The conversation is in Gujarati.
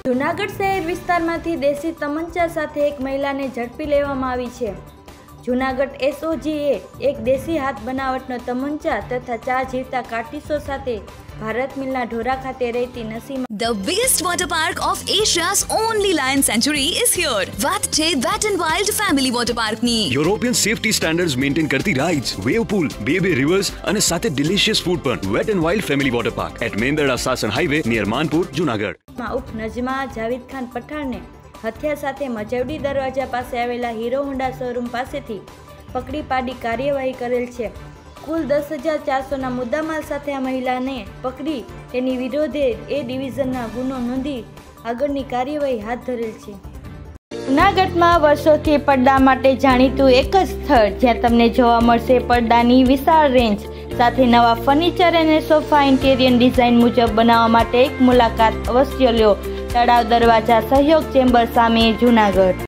જૂનાગઢ શહેર વિસ્તારમાંથી દેશી તમંચા સાથે એક મહિલાને ઝડપી લેવામાં આવી છે। જૂનાગઢ એસઓજીએ એક દેશી હાથ બનાવટનો તમંચા તથા 4 જીવતા કારતીસો સાથે ભારત મિલના ઢોરા ખાતે રહેતી નસીમા। The biggest water park of Asia's only lion sanctuary is here. વાત છે Wet n Wild Family Water Park ની। યુરોપિયન સેફટી સ્ટેન્ડર્ડ્સ મેન્ટેન કરતી રાઇડ્સ, વેવ પૂલ, બે રિવર્સ અને સાથે ડિલિશિયસ ફૂડ પણ। Wet and wild family water park at Mendarda Sasan highway near Manpur, Junagadh. ઉપ નજમા જાવેદ ખાન પઠાણને હથિયાર સાથે મજવડી દરવાજા પાસે આવેલા હીરો હોન્ડા શોરૂમ પાસેથી પકડી પાડી કાર્યવાહી કરેલ છે। કુલ 10,400ના મુદ્દામાલ સાથે આ મહિલાને પકડી તેની વિરોધે એ ડિવિઝનના ગુનો નોંધી આગળની કાર્યવાહી હાથ ધરેલ છે। જૂનાગઢમાં વર્ષોથી પડદા માટે જાણીતું એક જ સ્થળ જ્યાં તમને જોવા મળશે પડદાની વિશાળ રેન્જ સાથે નવા ફર્નિચર અને સોફા ઇન્ટેરિયર ડિઝાઇન મુજબ બનાવવા માટે એક મુલાકાત અવશ્ય લ્યો। તળાવ દરવાજા સહયોગ ચેમ્બર સામે, જૂનાગઢ।